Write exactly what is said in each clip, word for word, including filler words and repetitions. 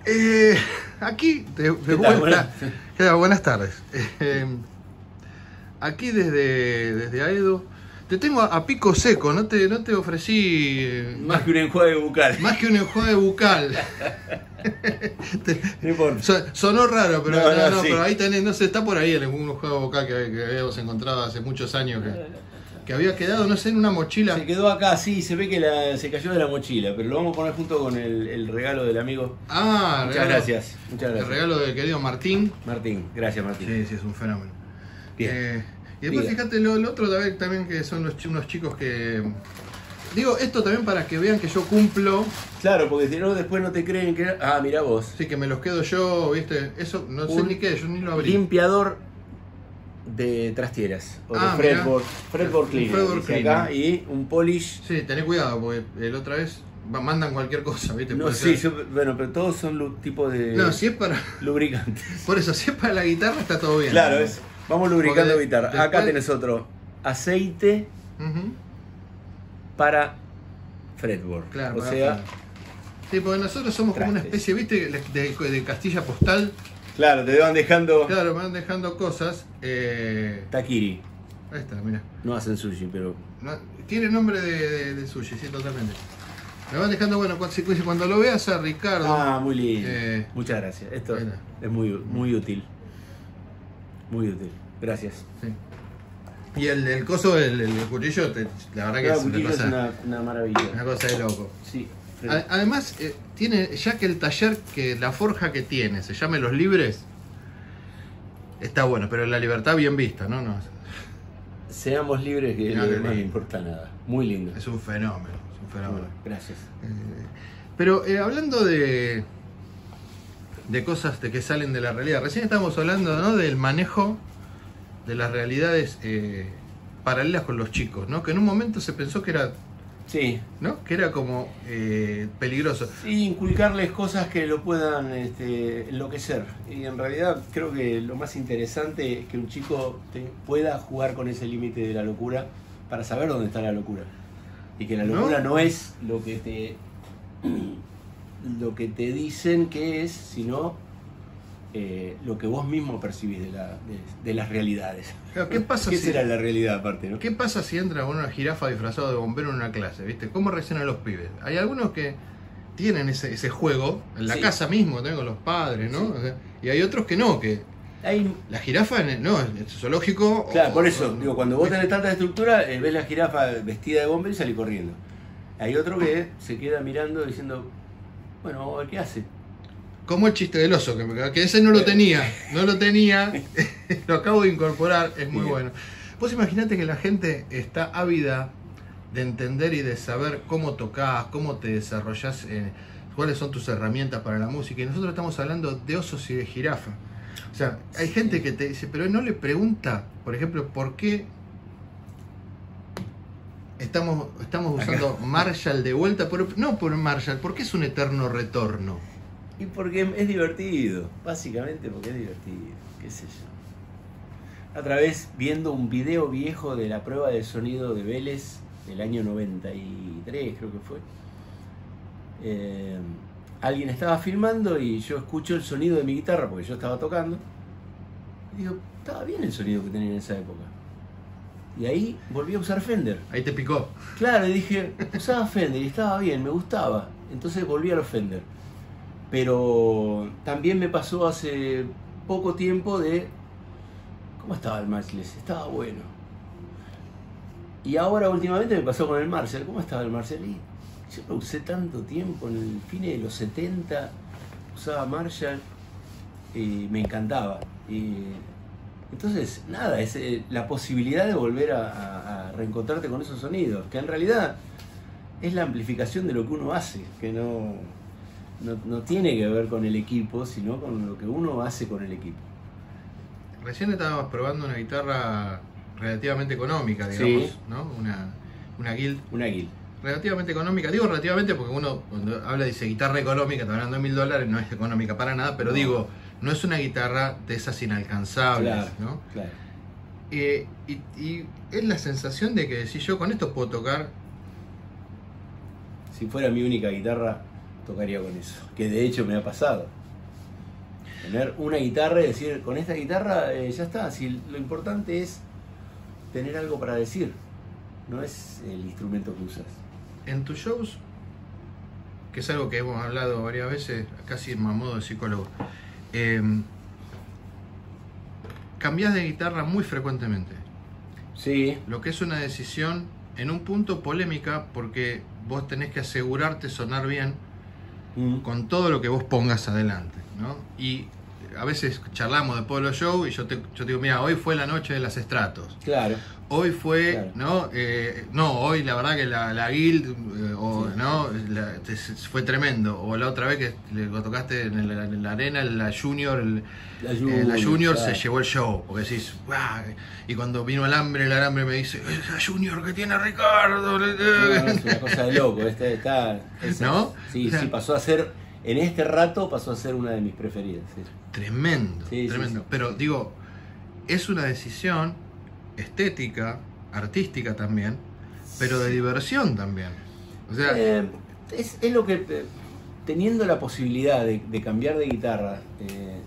Eh, aquí, de, de vuelta. Buenas, buenas tardes. Eh, aquí desde, desde Aedo, te tengo a, a pico seco, no te, no te ofrecí... Eh, más que un enjuague bucal. Más que un enjuague bucal. te, no importa. So, sonó raro, pero, no, no, no, no, sí. pero ahí tenés, no sé, está por ahí en un enjuague bucal que, que habíamos encontrado hace muchos años. Que, que había quedado, no sé, en una mochila. Se quedó acá, sí, se ve que la, se cayó de la mochila, pero lo vamos a poner junto con el, el regalo del amigo. Ah, muchas regalo, gracias, muchas gracias. El regalo del querido Martín. Martín, gracias Martín. Sí, sí, es un fenómeno. Bien. Eh, y después Diga. fíjate lo, lo otro también, también que son los, unos chicos que... Digo, esto también para que vean que yo cumplo. Claro, porque si no después no te creen que... Ah, mirá vos. Sí, que me los quedo yo, ¿viste? Eso no sé Un ni qué, yo ni lo abrí. limpiador de trastieras, o Ah, de fretboard, fretboard cleaner, Fretboard dice cleaner. acá, y un polish. Sí, tené cuidado, porque la otra vez va- mandan cualquier cosa, ¿viste? No, Puede sí, ser- yo, bueno, pero todos son lu- tipo de No, si es para... lubricantes. Por eso, si es para la guitarra está todo bien. Claro, es, vamos lubricando Porque guitarra. después- Acá tenés otro, aceite Ujú, para fretboard. claro, o para sea, afuera. Sí, porque nosotros somos como una trastes. especie, ¿viste? De, de, de Castilla Postal. claro, te van dejando Claro, me van dejando cosas. Eh... taquiri. Ahí está, mira. No hacen sushi, pero No, tiene nombre de, de, de sushi, sí, totalmente. Me van dejando, bueno, cuando, cuando lo veas a Ricardo. ah, muy lindo. Eh, Muchas gracias. Esto bueno. es muy, muy útil. Muy útil. Gracias. Sí. Y el, el coso, el, el cuchillo, te- la verdad que Cada es una cuchillo es cosa, una, una maravilla. una cosa de loco. Sí. A- Además, eh, tiene, ya que el taller, que la forja que tiene, se llame Los Libres, está bueno, pero la libertad bien vista, ¿no? no Seamos libres, que No, no, que no no. importa nada. Muy lindo. es un fenómeno, es un fenómeno. Bueno, gracias. Eh, pero eh, hablando de, de cosas de que salen de la realidad, recién estábamos hablando, ¿no?, del manejo de las realidades eh, paralelas con los chicos, ¿no? Que en un momento se pensó que era, Sí. ¿no?, que era como eh, peligroso. Sí, inculcarles cosas que lo puedan este, enloquecer. Y en realidad creo que lo más interesante es que un chico te- pueda jugar con ese límite de la locura para saber dónde está la locura. Y que la ¿No? locura no, es lo que te lo que te dicen que es, sino eh, lo que vos mismo percibís de, la, de, de las realidades. Claro, ¿qué pasa ¿Qué si- será la realidad aparte, no? ¿Qué pasa si entra con una jirafa disfrazado de bombero en una clase? ¿Viste? ¿Cómo reaccionan los pibes? Hay algunos que tienen ese, ese juego en la Sí. casa mismo, también con los padres, ¿no? Sí. O sea, y hay otros que no, que Hay la jirafa, en el- no, en el zoológico... Claro, o- por eso, o- digo, cuando vos tenés tanta estructura, eh, ves la jirafa vestida de bombero y salís corriendo. Hay otro que se queda mirando diciendo, bueno, vamos a ver qué hace. Como el chiste del oso, que, que ese no lo tenía, no lo tenía, lo acabo de incorporar, es muy Bien. bueno. Vos imaginate que la gente está ávida de entender y de saber cómo tocás, cómo te desarrollás, eh, cuáles son tus herramientas para la música, y nosotros estamos hablando de osos y de jirafa. O sea, hay gente que te dice, pero no le pregunta, por ejemplo, por qué estamos, estamos usando Acá. Marshall de vuelta, pero no por Marshall, porque es un eterno retorno. Y porque es divertido, básicamente porque es divertido, qué sé yo. Otra vez viendo un video viejo de la prueba de sonido de Vélez del año noventa y tres, creo que fue. Eh, alguien estaba filmando y yo escucho el sonido de mi guitarra porque yo estaba tocando. Y digo, estaba bien el sonido que tenía en esa época. Y ahí volví a usar Fender. Ahí te picó. Claro, y dije, usaba Fender y estaba bien, me gustaba. Entonces volví a los Fender. Pero también me pasó hace poco tiempo de... ¿Cómo estaba el Matchless? Estaba bueno. Y ahora últimamente me pasó con el Marshall. ¿Cómo estaba el Marshall? Y yo lo usé tanto tiempo, en el fin de los setenta, usaba Marshall y me encantaba. Y entonces, nada, es eh, la posibilidad de volver a, a- a reencontrarte con esos sonidos, que en realidad es la amplificación de lo que uno hace, que no, no, no tiene que ver con el equipo, sino con lo que uno hace con el equipo. Recién estábamos probando una guitarra relativamente económica, digamos, Sí. ¿no? Una, una Guild Una guild. relativamente económica. Digo relativamente porque uno cuando habla dice guitarra económica, está hablando de mil dólares, no es económica para nada, pero No. digo, no es una guitarra de esas inalcanzables, Claro, ¿no? claro. Eh, y, y es la sensación de que si yo con esto puedo tocar, Si fuera mi única guitarra, tocaría con eso. Que de hecho me ha pasado. Tener una guitarra y decir, con esta guitarra eh, ya está. Si lo importante es tener algo para decir, no es el instrumento que usas. En tus shows, que es algo que hemos hablado varias veces, casi en modo de psicólogo, eh, cambiás de guitarra muy frecuentemente. Sí. Lo que es una decisión en un punto polémica, porque vos tenés que asegurarte sonar bien Mm. con todo lo que vos pongas adelante, ¿no? Y a veces charlamos después de los shows y yo te, yo te digo, mira, hoy fue la noche de las estratos. Claro. Hoy fue, Claro. ¿no? Eh, no, hoy la verdad que la, la guild, eh, o, Sí. ¿no? La- te- fue tremendo. O la otra vez que le tocaste en la, en la arena, la Junior, el, La eh, Junior, la Junior claro. se llevó el show. Porque decís, ¡guau! Y cuando vino el hambre, el alambre me dice, es la Junior que tiene Ricardo. No, es una cosa de loco. Está, está, esa- ¿No? Sí, O sea, sí, pasó a ser, en este rato pasó a ser una de mis preferidas. Sí. Tremendo, Sí, sí, tremendo. sí. Pero digo, es una decisión estética, artística también, pero de Sí. diversión también. O sea, Eh, es, es lo que, eh, teniendo la posibilidad de, de cambiar de guitarra, eh, eh,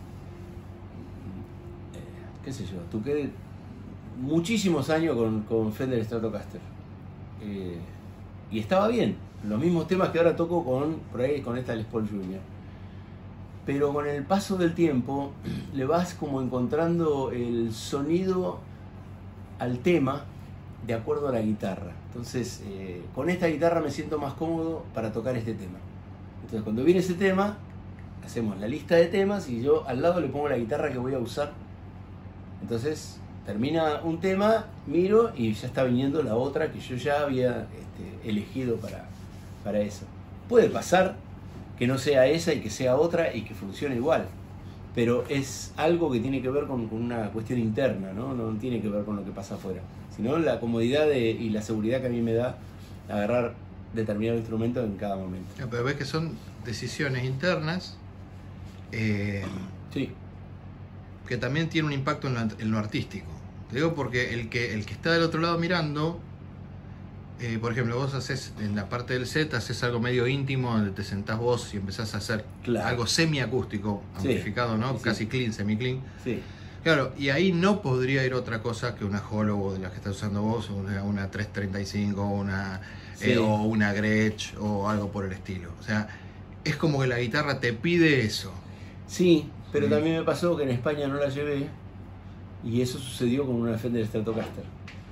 qué sé yo, toqué muchísimos años con, con Fender Stratocaster. Eh, y estaba bien, los mismos temas que ahora toco con, por ahí, con esta Les Paul Junior. Pero con el paso del tiempo le vas como encontrando el sonido al tema de acuerdo a la guitarra. Entonces, eh, con esta guitarra me siento más cómodo para tocar este tema. Entonces, cuando viene ese tema, hacemos la lista de temas y yo al lado le pongo la guitarra que voy a usar. Entonces, termina un tema, miro y ya está viniendo la otra que yo ya había este, elegido para, para eso. Puede pasar que no sea esa y que sea otra y que funcione igual. Pero es algo que tiene que ver con, con una cuestión interna, ¿no? No tiene que ver con lo que pasa afuera, sino la comodidad de, y la seguridad que a mí me da agarrar determinado instrumento en cada momento. no, pero ves que son decisiones internas eh, Sí, que también tienen un impacto en lo, en lo artístico. Te digo porque el que, el que está del otro lado mirando, eh, por ejemplo, vos haces en la parte del set, haces algo medio íntimo, donde te sentás vos y empezás a hacer Claro. algo semiacústico, Sí. amplificado, ¿no? Sí, sí. Casi clean, semi-clean. sí, Claro, y ahí no podría ir otra cosa que una Hollow de las que estás usando vos, o una, una trescientos treinta y cinco, una, Sí. eh, o una Gretsch, o algo por el estilo. O sea, es como que la guitarra te pide eso. sí, pero Sí. también me pasó que en España no la llevé y eso sucedió con una Fender Stratocaster.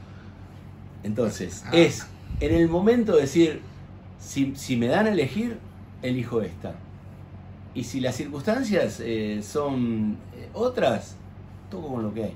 Entonces, Ah. es en el momento de decir, si, si me dan a elegir, elijo esta. Y si las circunstancias eh, son eh, otras, toco con lo que hay.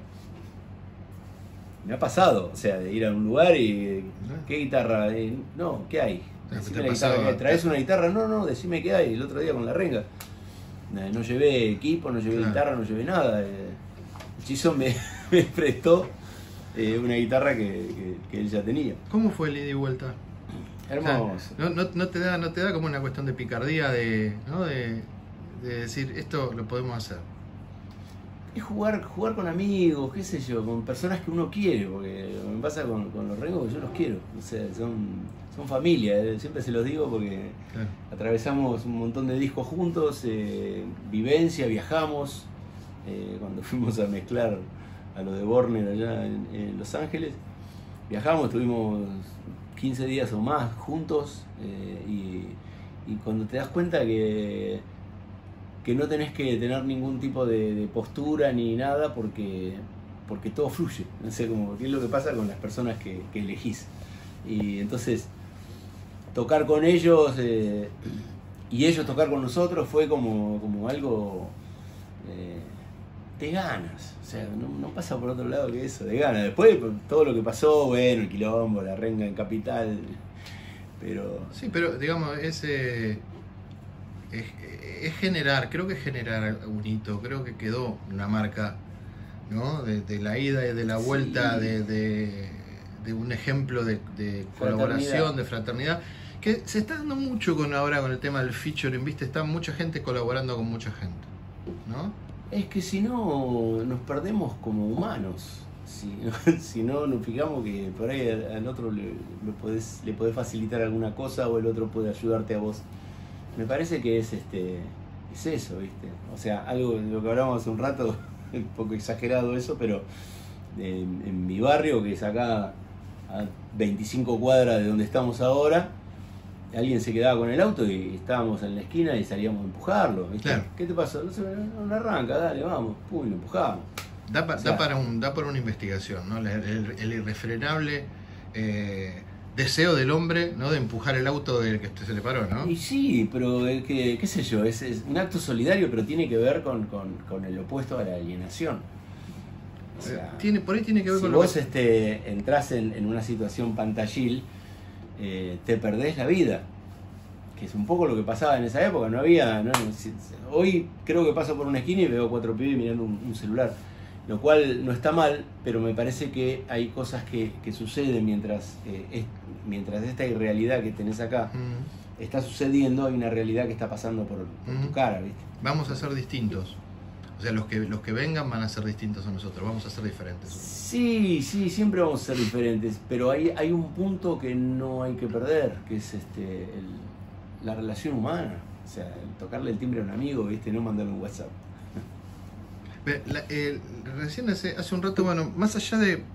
Me ha pasado, o sea, de ir a un lugar y... ¿Qué guitarra? Eh, no, ¿qué hay? Te Decime la pasaba- guitarra que hay. ¿Traes una guitarra? No, no, decime qué hay. El otro día con la renga. Eh, No llevé equipo, no llevé Claro. guitarra, no llevé nada. Eh, El Chizo me, me prestó eh, una guitarra que, que, que él ya tenía. ¿Cómo fue el ida y vuelta? Hermoso. O sea, no, no, no te da, no te da como una cuestión de picardía, de, ¿no? de, de decir, esto lo podemos hacer. Es jugar, jugar con amigos, qué sé yo, con personas que uno quiere, porque me pasa con, con los rengos que yo los quiero. O sea, son, son familia, eh, siempre se los digo porque Claro. atravesamos un montón de discos juntos, eh, vivencia, viajamos. Eh, cuando fuimos a mezclar a los de Warner allá en, en Los Ángeles, viajamos, estuvimos quince días o más juntos eh, y, y cuando te das cuenta que, que no tenés que tener ningún tipo de, de postura ni nada porque, porque todo fluye, no sé, como qué es lo que pasa con las personas que, que elegís. Y entonces tocar con ellos eh, y ellos tocar con nosotros fue como, como algo eh, de ganas, o sea, no, no pasa por otro lado que eso, de ganas. Después todo lo que pasó, bueno, el quilombo, la renga en Capital, pero... Sí, pero digamos, es, eh, es, es generar, creo que es generar un hito, creo que quedó una marca, ¿no? De, de la ida y de la vuelta, Sí. de, de, de un ejemplo de, de colaboración, Fraternidad. de fraternidad, que se está dando mucho con ahora con el tema del featuring, ¿viste? Está mucha gente colaborando con mucha gente, ¿no? Es que si no nos perdemos como humanos, si, si no nos fijamos que por ahí al, al otro le, le, podés, le podés facilitar alguna cosa o el otro puede ayudarte a vos me parece que es este es eso, ¿viste? O sea, algo de lo que hablábamos hace un rato, un poco exagerado eso, pero en, en mi barrio, que es acá a veinticinco cuadras de donde estamos ahora, alguien se quedaba con el auto y estábamos en la esquina y salíamos a empujarlo, ¿viste? Claro. ¿Qué te pasó? No se no, no arranca, dale, vamos, pum, y lo empujamos. Da, pa, o sea, da, para un, da para una investigación, ¿no? El, el, el irrefrenable eh, deseo del hombre, ¿no? De empujar el auto del que se le paró, ¿no? Y sí, pero el que, qué sé yo, es, es un acto solidario, pero tiene que ver con, con, con el opuesto a la alienación. O sea, tiene, por ahí tiene que ver si con vos lo que... este, entrás en, en una situación pantallil, eh, te perdés la vida. Que es un poco lo que pasaba en esa época, no había... No, hoy creo que paso por una esquina y veo cuatro pibes mirando un, un celular. Lo cual no está mal, pero me parece que hay cosas que, que suceden mientras, eh, es, mientras esta irrealidad que tenés acá mm. está sucediendo, hay una realidad que está pasando por, por mm. tu cara, ¿viste? Vamos a ser distintos. O sea, los que, los que vengan van a ser distintos a nosotros, vamos a ser diferentes. Sí, sí, siempre vamos a ser diferentes, pero hay, hay un punto que no hay que perder, que es este el, la relación humana. O sea, el tocarle el timbre a un amigo, ¿viste? No mandarle un WhatsApp. La, eh, recién hace, hace un rato, bueno, más allá de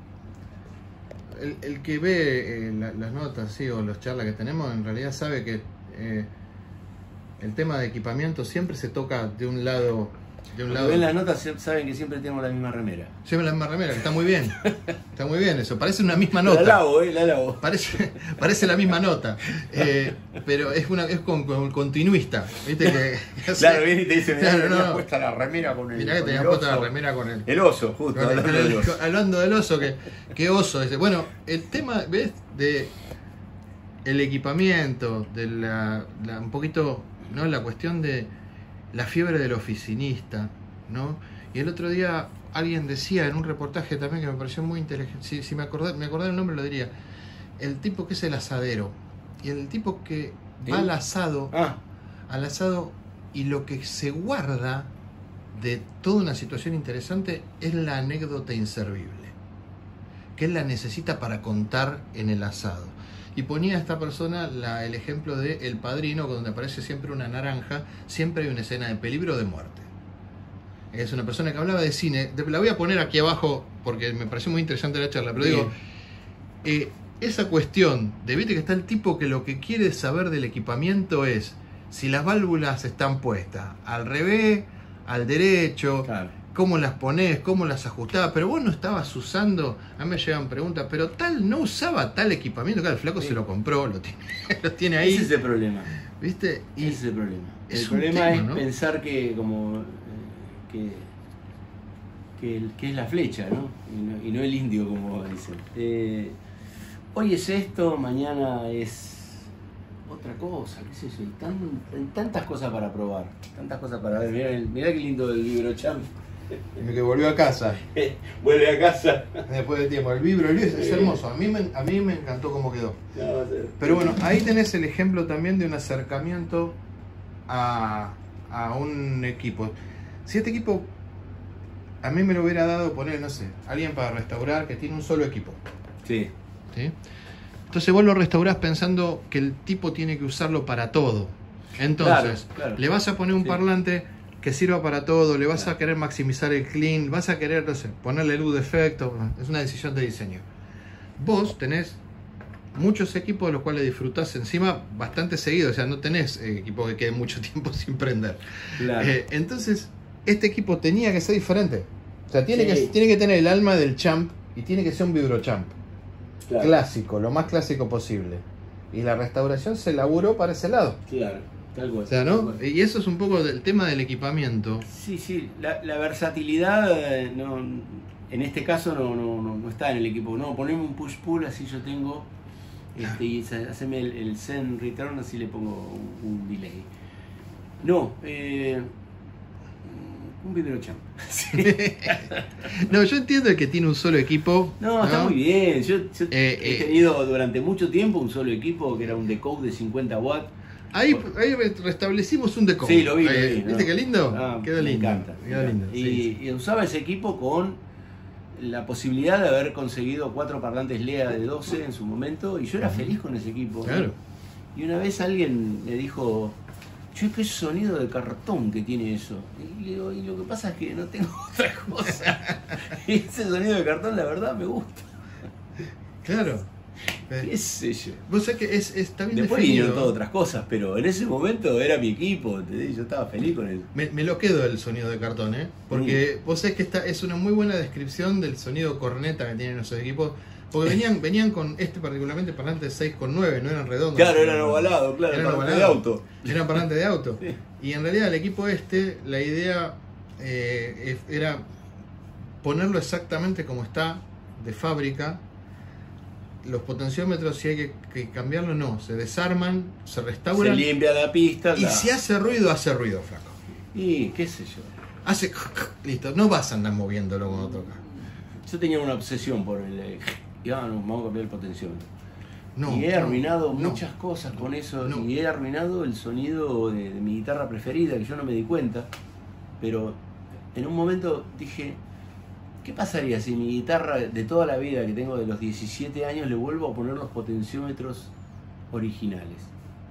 el, el que ve eh, la, las notas, sí, o las charlas que tenemos, en realidad sabe que eh, el tema de equipamiento siempre se toca de un lado. De un lado. Ven las notas, saben que siempre tenemos la misma remera. Siempre la misma remera, está muy bien. Está muy bien eso, parece una misma nota. La lavo, eh, la lavo. Parece, parece la misma nota. Eh, pero es una es con, con continuista. ¿Viste que, que hace, claro, viene y te dice, mirá, claro, que no, puesta la remera con el. Mirá que tenías puesta la remera con el. El oso, justo. Con el, hablando, el, del oso. hablando del oso, que, que oso. Ese. Bueno, el tema, ¿ves? De el equipamiento, de la, la un poquito, ¿no? La cuestión de la fiebre del oficinista, ¿no? Y el otro día alguien decía en un reportaje también que me pareció muy inteligente, si, si me acordara me acordara el nombre lo diría, el tipo que es el asadero, y el tipo que va ¿Eh? al asado, ah. al asado, y lo que se guarda de toda una situación interesante es la anécdota inservible, que él la necesita para contar en el asado. Y ponía a esta persona la, el ejemplo de El Padrino, donde aparece siempre una naranja, siempre hay una escena de peligro o de muerte. Es una persona que hablaba de cine. La voy a poner aquí abajo porque me pareció muy interesante la charla. Pero Bien. digo, eh, esa cuestión de, viste que está el tipo que lo que quiere saber del equipamiento es si las válvulas están puestas al revés, al derecho, claro. cómo las ponés, cómo las ajustabas. Pero vos no estabas usando, a mí me llegan preguntas, pero tal no usaba tal equipamiento. Claro, el flaco sí. se lo compró, lo tiene, lo tiene ahí. Ese es el problema. ¿Viste? Y Ese es el problema. Es el problema tema, es ¿no? pensar que como que, que, el, que es la flecha, ¿no? Y, no? y no el indio, como dicen. Eh, hoy es esto, mañana es otra cosa, qué sé yo. Hay, tan, hay tantas cosas para probar, tantas cosas para ver. Mirá, mirá qué lindo el Vibrochamp. Que volvió a casa. Vuelve a casa. Después de tiempo. El Vibro es, es hermoso. A mí, me, a mí me encantó cómo quedó. Pero bueno, ahí tenés el ejemplo también de un acercamiento a, a un equipo. Si este equipo a mí me lo hubiera dado poner, no sé, alguien para restaurar que tiene un solo equipo. Sí. ¿Sí? Entonces vos lo restaurás pensando que el tipo tiene que usarlo para todo. Entonces, claro, claro. le vas a poner un sí. parlante que sirva para todo, le vas claro. a querer maximizar el clean, vas a querer, no sé, ponerle luz de efecto, es una decisión de diseño. Vos tenés muchos equipos de los cuales disfrutás encima bastante seguido, o sea, no tenés eh, equipos que queden mucho tiempo sin prender. Claro. Eh, entonces, este equipo tenía que ser diferente. O sea, tiene, sí. que, tiene que tener el alma del champ y tiene que ser un Vibrochamp. Claro. Clásico, lo más clásico posible. Y la restauración se elaboró para ese lado. Claro, tal cual. O sea, ¿no? Y eso es un poco del tema del equipamiento. Sí, sí, la, la versatilidad eh, no, en este caso no, no, no, no está en el equipo. No, poneme un push-pull, así yo tengo, este, y haceme el, el send return, así le pongo un, un delay. No, eh, un Vibrochamp. Sí. No, yo entiendo que tiene un solo equipo. No, ¿no? Está muy bien. Yo, yo eh, he eh, tenido durante mucho tiempo un solo equipo que era un decode de cincuenta watts. Ahí, ahí restablecimos un decode. Sí, lo vi. Lo vi ¿Viste ¿no? qué lindo? Ah, Quedó lindo. Me encanta. Quedó lindo. Y, sí, y usaba ese equipo con la posibilidad de haber conseguido cuatro parlantes L E A de doce en su momento y yo era feliz con ese equipo. Claro. Y una vez alguien me dijo, che, qué sonido de cartón que tiene eso. Y le digo, y lo que pasa es que no tengo otra cosa. Y ese sonido de cartón, la verdad, me gusta. Claro. ¿Qué sé yo? Vos sabés que es, está bien Después definido. vinieron todas otras cosas, pero en ese momento era mi equipo, ¿entendés? Yo estaba feliz con él. Me, me lo quedo el sonido de cartón, ¿eh? Porque mm. vos sabés que esta es una muy buena descripción del sonido corneta que tienen esos equipos. Porque venían, venían con este particularmente parlante seis con nueve, no eran redondos. Claro, eran ovalados, claro, eran parlante ovalados, de auto. Eran parlantes de auto. Sí. Y en realidad el equipo este, la idea eh, era ponerlo exactamente como está, de fábrica. Los potenciómetros, si hay que, que cambiarlo, no. Se desarman, se restauran. Se limpia la pista. Y la... si hace ruido, hace ruido, flaco. Y qué sé yo. Hace... Listo, no vas a andar moviéndolo cuando toca. Yo tenía una obsesión por el... Y ah, no, vamos a cambiar el potenciómetro. No, y he arruinado no, muchas no, cosas con eso. no. Y he arruinado el sonido de, de mi guitarra preferida, que yo no me di cuenta. Pero en un momento dije... ¿Qué pasaría si mi guitarra de toda la vida que tengo de los diecisiete años le vuelvo a poner los potenciómetros originales?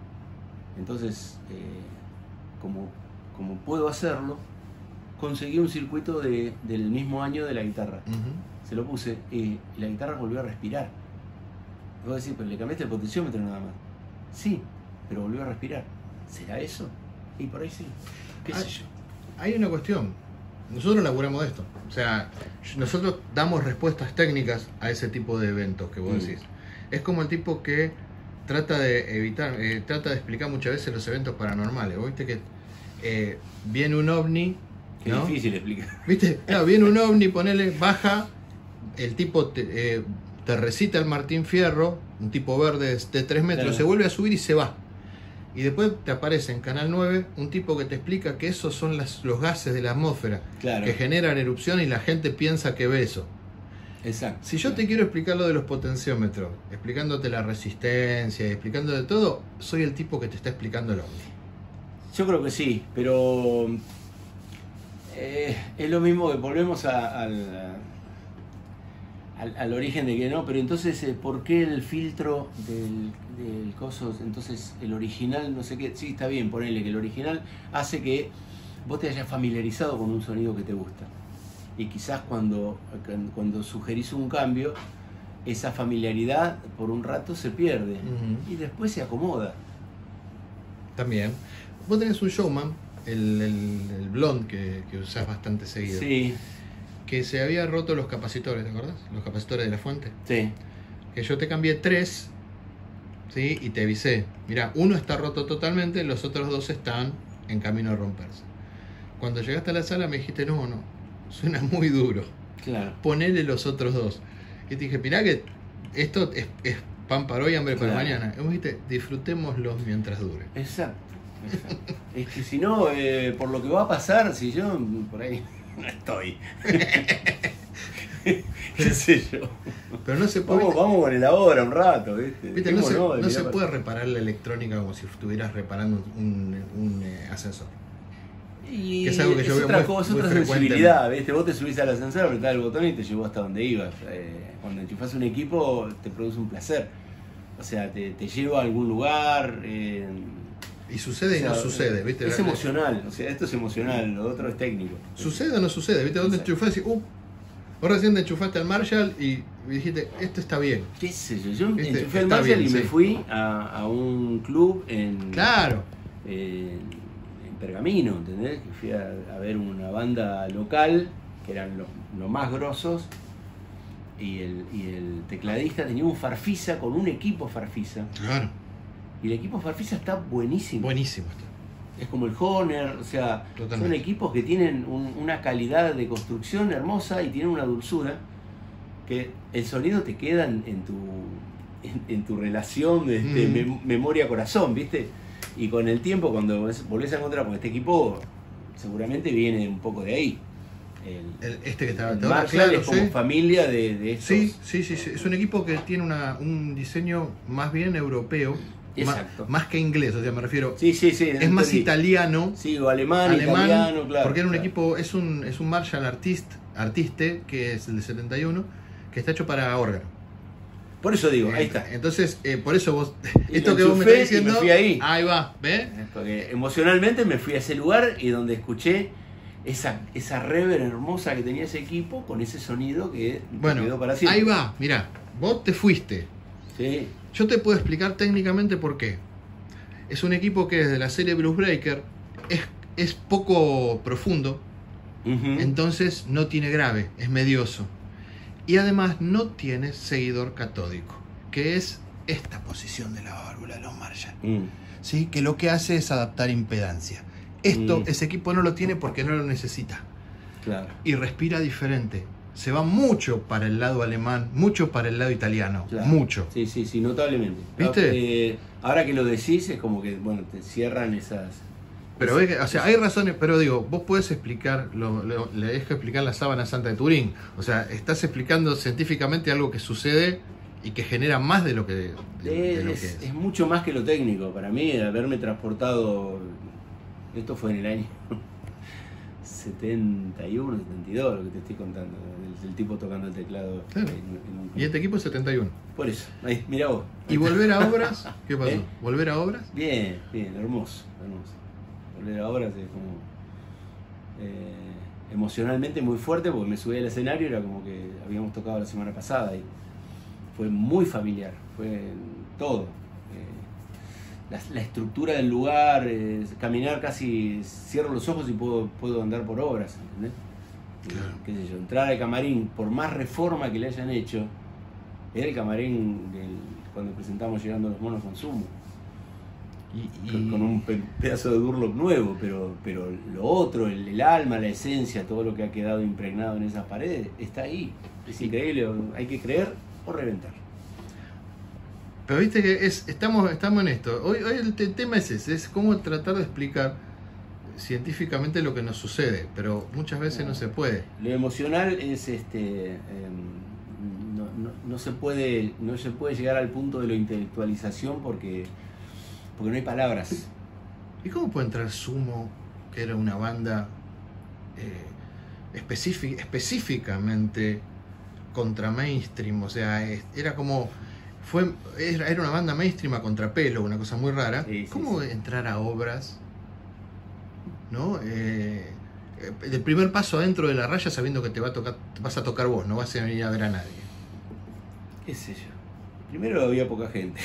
Entonces, eh, como, como puedo hacerlo, conseguí un circuito de, del mismo año de la guitarra. Uh-huh. Se lo puse y la guitarra volvió a respirar. Voy a decir, pero le cambiaste el potenciómetro nada más. Sí, pero volvió a respirar. ¿Será eso? Y por ahí sí. ¿Qué hay, sé yo? Hay una cuestión. Nosotros laburamos de esto, o sea, nosotros damos respuestas técnicas a ese tipo de eventos que vos mm. decís. Es como el tipo que trata de evitar, eh, trata de explicar muchas veces los eventos paranormales. ¿Vos viste que eh, viene un ovni? Qué ¿no? difícil explicar. ¿Viste? Claro, viene un ovni, ponele, baja, el tipo te, eh, te recita el Martín Fierro, un tipo verde de tres metros, claro. Se vuelve a subir y se va. Y después te aparece en Canal nueve un tipo que te explica que esos son las, los gases de la atmósfera, claro, que generan erupción y la gente piensa que ve eso. Exacto. Si yo te quiero explicar lo de los potenciómetros, explicándote la resistencia, explicándote todo, soy el tipo que te está explicando el ovni. Yo creo que sí, pero eh, es lo mismo que volvemos a, al, al, al origen de que no, pero entonces, ¿por qué el filtro del... del coso, entonces el original, no sé qué, sí, está bien, ponele que el original hace que vos te hayas familiarizado con un sonido que te gusta. Y quizás cuando, cuando sugerís un cambio, esa familiaridad por un rato se pierde. Uh-huh. Y después se acomoda. También. Vos tenés un Showman, el, el, el Blond, que, que usás bastante seguido. Sí. Que se había roto los capacitores, ¿te acordás? Los capacitores de la fuente. Sí. Que yo te cambié tres. ¿Sí? Y te avisé, mira, uno está roto totalmente, los otros dos están en camino a romperse. Cuando llegaste a la sala me dijiste, no, no, suena muy duro. Claro. Ponele los otros dos. Y te dije, mirá que esto es, es pan para hoy, hambre para claro. mañana. Y vos dijiste, disfrutémoslos mientras dure. Exacto. Exacto. Es que si no, eh, por lo que va a pasar, si yo por ahí no estoy. ¿Qué sé yo? Pero no se puede. Vamos, vamos con el ahora un rato, ¿viste? ¿Viste? No se, no, no se puede reparar la electrónica como si estuvieras reparando un, un, un eh, ascensor. Y que es algo que yo es veo otra, muy, cosa, muy otra sensibilidad, ¿viste? Vos te subís al ascensor, apretás el botón y te llevó hasta donde ibas. Eh, cuando enchufás un equipo te produce un placer. O sea, te, te lleva a algún lugar. Eh, y sucede o sea, y no sucede, ¿viste? Es emocional, o sea, esto es emocional, lo otro es técnico. ¿Sucede o no sucede? ¿Viste? Vos te enchufás y uh, vos recién te enchufaste al Marshall y dijiste, esto está bien. ¿Qué sé yo? Yo ¿viste? enchufé al Marshall bien, y sí. me fui a, a un club en... Claro. En, en Pergamino, ¿entendés? Que fui a, a ver una banda local, que eran los, los más grosos, y el, y el tecladista tenía un Farfisa con un equipo Farfisa. Claro. Y el equipo Farfisa está buenísimo. Buenísimo está. Es como el Honer, o sea, totalmente. Son equipos que tienen un, una calidad de construcción hermosa y tienen una dulzura que el sonido te queda en, en, tu, en, en tu relación de, de mm. mem memoria-corazón, ¿viste? Y con el tiempo, cuando volvés a encontrar con este equipo, seguramente viene un poco de ahí. El, el, este que estaba el Marshall claro, es como sí. familia de, de estos. Sí, sí, sí, sí, es un equipo que tiene una, un diseño más bien europeo. Exacto. Más, más que inglés, o sea, me refiero. Sí, sí, sí. Es más italiano. Sí, o alemán, alemán italiano, claro. Porque era un claro. equipo, es un, es un Marshall Artist, Artiste, que es el de setenta y uno, que está hecho para órgano. Por eso digo, ahí está. Entonces, eh, por eso vos, Y esto me que vos me enchufé estás y me diciendo, fui ahí. ahí va, ¿ves? Porque emocionalmente me fui a ese lugar y donde escuché esa, esa reverb hermosa que tenía ese equipo con ese sonido que Bueno, quedó para siempre. ahí va, mirá, vos te fuiste. Sí. Yo te puedo explicar técnicamente por qué. Es un equipo que desde la serie Blues Breaker es, es poco profundo, Uh-huh. entonces no tiene grave, es medioso. Y además no tiene seguidor catódico, que es esta posición de la válvula de los Marshall. Mm. ¿Sí? Que lo que hace es adaptar impedancia. Esto, Mm. ese equipo no lo tiene porque no lo necesita. Claro. Y respira diferente. Se va mucho para el lado alemán, mucho para el lado italiano. Claro. Mucho. Sí, sí, sí, notablemente. ¿Viste? Eh, ahora que lo decís es como que, bueno, te cierran esas... Pero ves que, o sea, hay razones, pero digo, vos podés explicar, lo, lo- le dejo explicar la sábana santa de Turín. O sea, estás explicando científicamente algo que sucede y que genera más de lo que, de, de lo que Es, es. es mucho más que lo técnico. Para mí, el haberme transportado, esto fue en el año setenta y uno, setenta y dos, lo que te estoy contando, del, del tipo tocando el teclado. Claro. en- en un club. Y este equipo es setenta y uno. Por eso, ahí, mira vos. ¿Y volver a obras? ¿Qué pasó? ¿Eh? ¿Volver a obras? Bien, bien, hermoso, hermoso. Volver a obras es como eh, emocionalmente muy fuerte porque me subí al escenario, era como que habíamos tocado la semana pasada y fue muy familiar, fue todo. Eh, la, la estructura del lugar, eh, caminar casi, cierro los ojos y puedo, puedo andar por obras, ¿entendés? Y, Claro. qué sé yo, entrar al camarín, por más reforma que le hayan hecho, era el camarín del- cuando presentamos Llegando los Monos con Sumo. Y, Con, y- con un pe- pedazo de Durlock nuevo, pero, pero lo otro, el, el alma, la esencia, todo lo que ha quedado impregnado en esas paredes, está ahí. Es increíble, hay que creer o reventar. Pero viste que es, estamos, estamos en esto. Hoy, hoy el te- tema es ese, es cómo tratar de explicar científicamente lo que nos sucede, pero muchas veces no se puede. Lo emocional es este em, no, no, no se puede, no se puede llegar al punto de la intelectualización porque, porque no hay palabras. ¿Y cómo puede entrar Sumo, que era una banda eh, específic- específicamente contra mainstream? O sea, es- era como... Fue, era, era una banda mainstream a contrapelo, una cosa muy rara. Sí, sí, ¿Cómo sí. entrar a obras? ¿No? Eh, eh, el primer paso adentro de la raya sabiendo que te va a tocar, vas a tocar vos, no vas a venir a ver a nadie. ¿Qué sé yo? Primero había poca gente.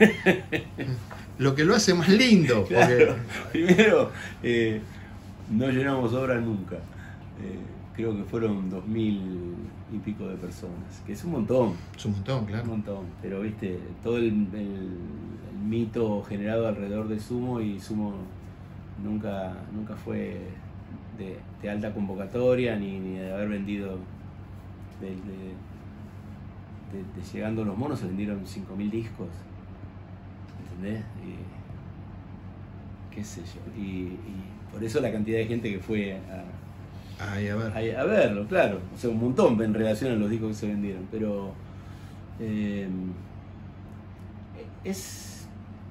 Lo que lo hace más lindo. Porque, Claro. Primero, eh, no llenamos obras nunca. Eh, creo que fueron dos mil y pico de personas, que es un montón, es un montón, un claro. montón. Pero viste, todo el, el- el mito generado alrededor de Sumo, y Sumo nunca, nunca fue de, de alta convocatoria ni, ni de haber vendido de, de- de- de Llegando los Monos se vendieron cinco mil discos, ¿entendés? Y, qué sé yo, y, y por eso la cantidad de gente que fue a, Ay, a ver. a, a verlo, claro, o sea, un montón en relación a los discos que se vendieron, pero eh, es,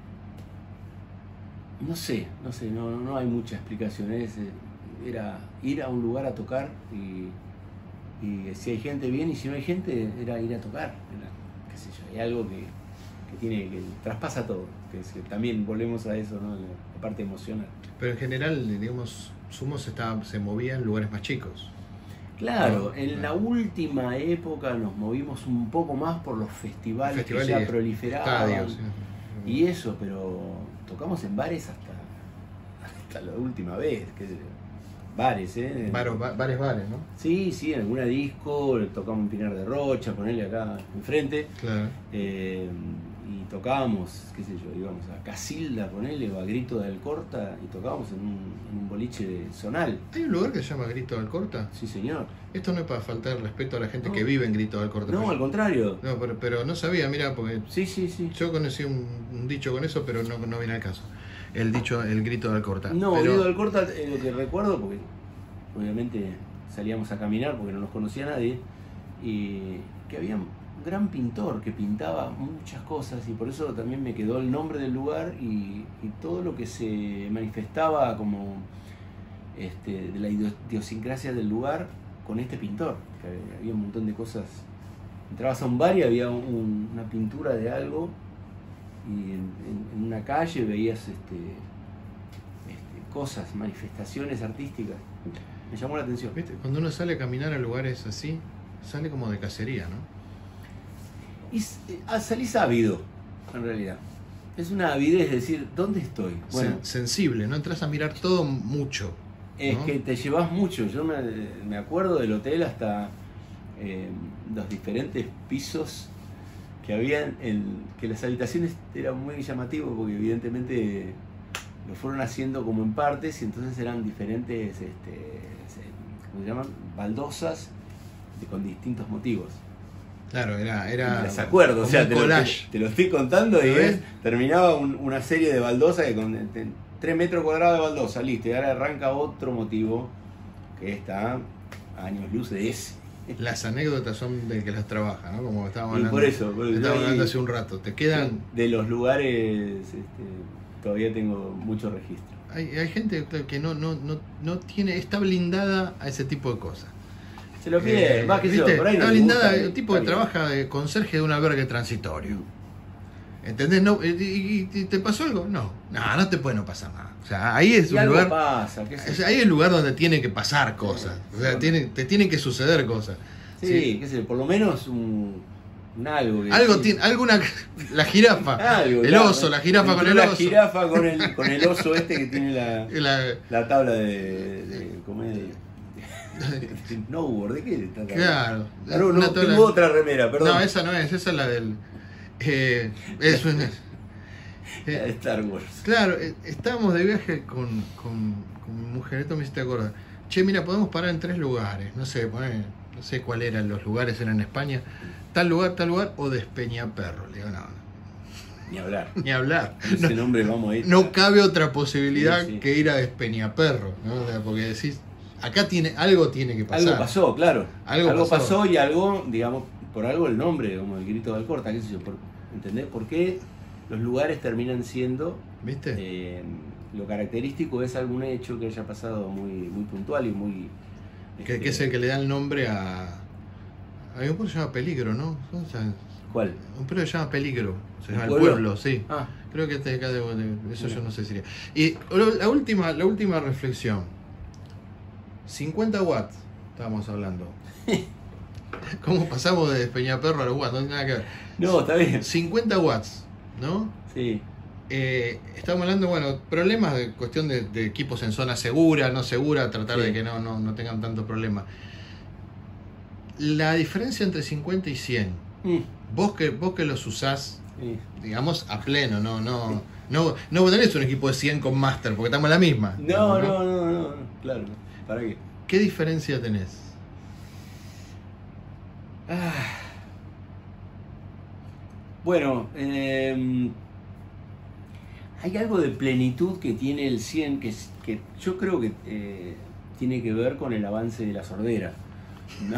no sé, no sé, no, no hay mucha explicación, es, eh, era ir a un lugar a tocar y, y si hay gente bien y si no hay gente era ir a tocar, era, qué sé yo, hay algo que, que tiene, que traspasa todo, que, es que también volvemos a eso, ¿no? La, la parte emocional. Pero en general, digamos, Sumo se, estaba, se movía en lugares más chicos. Claro, No, en no. la última época nos movimos un poco más por los festivales, Festivales que ya y proliferaban estadios, sí. y eso, pero tocamos en bares hasta, hasta la última vez, qué sé yo. Bares, ¿eh? Bares, ba- bares, bares, ¿no? Sí, sí, en alguna disco, tocamos en Pinar de Rocha, ponerle acá enfrente, Claro. eh, y tocábamos, qué sé yo, íbamos a Casilda, ponerle, o a Grito de Alcorta, y tocábamos en un, en un boliche zonal. ¿Hay un lugar que se llama Grito de Alcorta? Sí, señor. Esto no es para faltar el respeto a la gente No. que vive en Grito de Alcorta. No, al contrario. No, pero, pero no sabía, mira, porque Sí, sí, sí. yo conocí un, un dicho con eso, pero no, no viene al caso. El dicho, el Grito de Alcorta. No, pero, Grito de Alcorta, eh, lo que recuerdo, porque obviamente salíamos a caminar porque no nos conocía nadie, y que había un gran pintor que pintaba muchas cosas, y por eso también me quedó el nombre del lugar y, y todo lo que se manifestaba como este, de la idio- idiosincrasia del lugar con este pintor, que había un montón de cosas entrabas a un bar y había un, una pintura de algo, y en, en, en una calle veías este, este, cosas, manifestaciones artísticas. Me llamó la atención. ¿Viste? Cuando uno sale a caminar a lugares así, sale como de cacería, ¿no? Y eh, salís ávido, en realidad. Es una avidez, decir, ¿dónde estoy? Bueno, Sen- sensible, ¿no? Entras a mirar todo mucho. es ¿no? que te llevas mucho. Yo me, me acuerdo del hotel hasta eh, los diferentes pisos que habían, en, que las habitaciones eran muy llamativas porque evidentemente lo fueron haciendo como en partes y entonces eran diferentes, este, ¿cómo se llaman? Baldosas de, con distintos motivos. Claro, era... era Me acuerdo, o sea, un te lo, te, collage. te lo estoy contando y ¿Lo ves? es, terminaba un- una serie de baldosas que con tres metros cuadrados de baldosa, listo, y ahora arranca otro motivo que está a años luz de ese. Las anécdotas son del que las trabaja, ¿no? Como estábamos Y hablando, por eso, por eso estábamos yo hablando ahí- hace un rato. Te quedan... De los lugares este, todavía tengo mucho registro. Hay, hay gente que no, no, no, no tiene... Está blindada a ese tipo de cosas. Se lo pide, Eh, más que yo, ¿viste? por ahí no Está te blindada, gusta, el tipo que está bien. trabaja de conserje de un albergue transitorio. ¿Entendés? No, y, y- y ¿te pasó algo? No. No, no te puede no pasar nada. O sea, ahí es Y un algo lugar... pasa, qué sé es- yo. ahí es el lugar donde tiene que pasar cosas. O sea, tiene, te tienen que suceder cosas. Sí, Sí. qué sé yo, por lo menos un, un algo. que Algo sí. tiene, alguna... La jirafa. Algo, el claro, oso, la jirafa con entró el la oso. jirafa con el, con el oso este que tiene la, La- la tabla de, de, ¿cómo es? De snowboard, ¿de qué está hablando? claro. Ah, no, Una no, tabla- tengo otra remera, perdón. No, esa no es, esa es la del... Eh, es un- La de eh, Star Wars. claro, eh, estábamos de viaje con, con, con mi mujer, esto me hiciste acordar. Che, mira, podemos parar en tres lugares, no sé, poné, no sé cuál eran los lugares, eran en España, tal lugar, tal lugar, o Despeñaperro. Le digo, no, Ni hablar. ni hablar. Ese nombre vamos a ir. No cabe otra posibilidad Sí, sí. que ir a Despeñaperro, ¿no? O sea, porque decís, acá tiene, algo tiene que pasar. Algo pasó, claro. Algo Algo, pasó. pasó. y algo, digamos, por algo el nombre, como el grito de Alcorta, qué sé yo, por, ¿entendés? ¿Por qué los lugares terminan siendo ¿Viste? eh, lo característico es algún hecho que haya pasado muy, muy puntual y muy... que, este, que es el que le da el nombre a... Hay un pueblo que se llama Peligro, ¿no? O sea, ¿Cuál? un pueblo que se llama Peligro. Se llama ¿Un el pueblo? pueblo, sí. Ah, Creo que este de acá de, de- eso Mira. yo no sé si sería. Y lo- la última, la última reflexión. cincuenta watts, estábamos hablando. ¿Cómo pasamos de Peñaperro a los watts? No tiene nada que ver. no, está bien. cincuenta watts, ¿no? Sí. Eh, estamos hablando, bueno, problemas de cuestión de, de equipos en zona segura, no segura, tratar Sí. de que no, no, no tengan tanto problema. La diferencia entre cincuenta y cien, Mm, vos que, vos que los usás, sí. digamos, a pleno, no, no, no, no tenés un equipo de cien con Master, porque estamos en la misma. No, no, no, no, no, claro. ¿Para qué? ¿Qué diferencia tenés? Ah. Bueno, eh, hay algo de plenitud que tiene el cien que, es- que yo creo que eh, tiene que ver con el avance de la sordera, ¿no?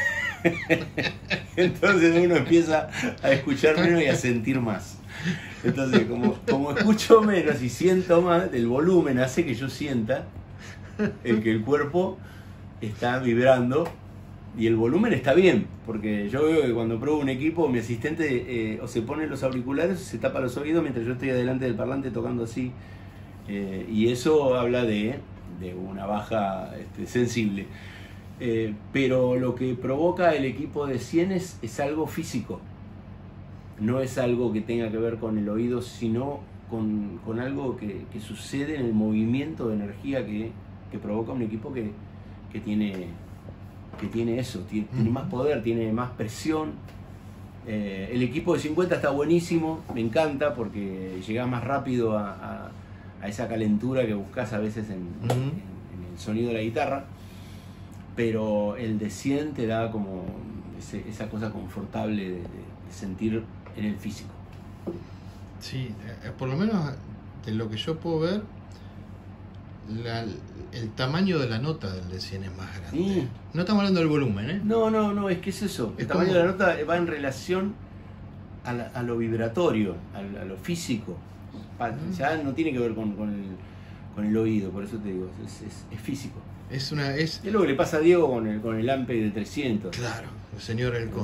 Entonces uno empieza a escuchar menos y a sentir más. Entonces, como, como escucho menos y siento más, el volumen hace que yo sienta el que el cuerpo está vibrando y el volumen está bien, porque yo veo que cuando pruebo un equipo, mi asistente eh, o se pone los auriculares o se tapa los oídos mientras yo estoy adelante del parlante tocando así, eh, y eso habla de, de una baja este, sensible. Eh, pero lo que provoca el equipo de cien es, es algo físico, no es algo que tenga que ver con el oído, sino con, con algo que, que sucede en el movimiento de energía que, que provoca un equipo que, que tiene... que tiene eso, tiene, tiene más poder, tiene más presión. Eh, el equipo de cincuenta está buenísimo, me encanta porque llegás más rápido a, a, a esa calentura que buscas a veces en, Ujú. en, en el sonido de la guitarra, pero el de cien te da como ese- esa cosa confortable de, de- de sentir en el físico. Sí, eh, por lo menos de lo que yo puedo ver, la- el tamaño de la nota del de cien es más grande. Sí. No estamos hablando del volumen, ¿eh? No, no, no, es que es eso. El Es tamaño como- de la nota va en relación a, la- a lo vibratorio, a, a lo físico. Pa- Mm. Ya no tiene que ver con, con el, con el oído, por eso te digo, es, es- es físico. Es una, es, Es lo que le pasa a Diego con el, con el Ampeg de trescientos. claro, el señor El Cóndor. ¿Entendés?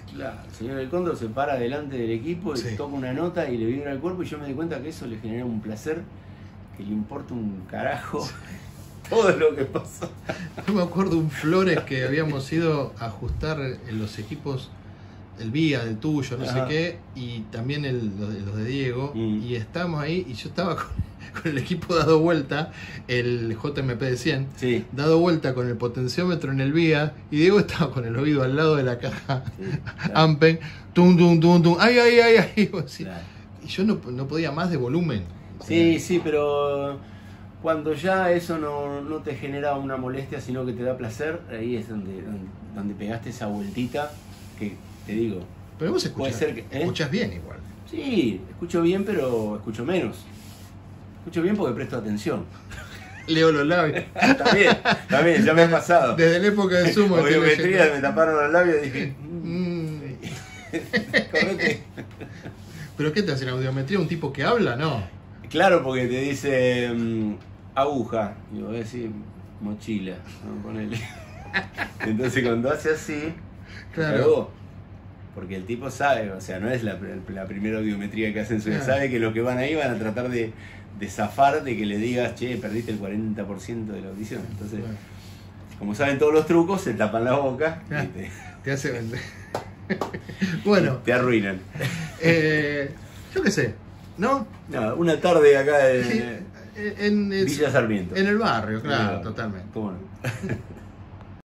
Claro, el señor del Cóndor se para delante del equipo y Sí. toca una nota y le vibra el cuerpo y yo me di cuenta que eso le genera un placer que le importa un carajo todo lo que pasó. Yo me acuerdo un Flores que habíamos ido a ajustar en los equipos, el Vía, del tuyo, no Ajá. sé qué, y también el, los, de, los de Diego, Mm. y estábamos ahí y yo estaba con, con el equipo dado vuelta, el J M P de cien, Sí. dado vuelta con el potenciómetro en el Vía, y Diego estaba con el oído al lado de la caja Sí, claro. Ampen, tum, tum, tum, tum, ay, ay, ay, ay, vos decís, Claro. y yo no, no podía más de volumen. Sí, sí, pero cuando ya eso no, no te genera una molestia, sino que te da placer, ahí es donde, donde, donde pegaste esa vueltita que te digo. Pero vos escuchás, Puede ser que- ¿eh? escuchás bien igual. Sí, escucho bien, pero escucho menos. Escucho bien porque presto atención. Leo los labios. También, también, ya me ha pasado. Desde la época de Sumo. estoy Audiometría, leyendo. me taparon los labios y dije, Mm. correte. ¿Pero qué te hacen audiometría? ¿Un tipo que habla? No. Claro, porque te dice mm, aguja, y vos decís mochila, ¿no? Ponele. Entonces cuando hace así, Claro. cagó. Porque el tipo sabe, o sea, no es la, la primera audiometría que hacen, Claro. sabe que los que van ahí van a tratar de, de zafar de que le digas, che, perdiste el cuarenta por ciento de la audición. Entonces, Bueno, como saben todos los trucos, se tapan la boca Ah. y te, te hace vender. Bueno, te arruinan. eh, yo qué sé, ¿no? No, una tarde acá Sí, en en, en- Villa Sarmiento. en el barrio, claro, En el barrio. totalmente. ¿Cómo no?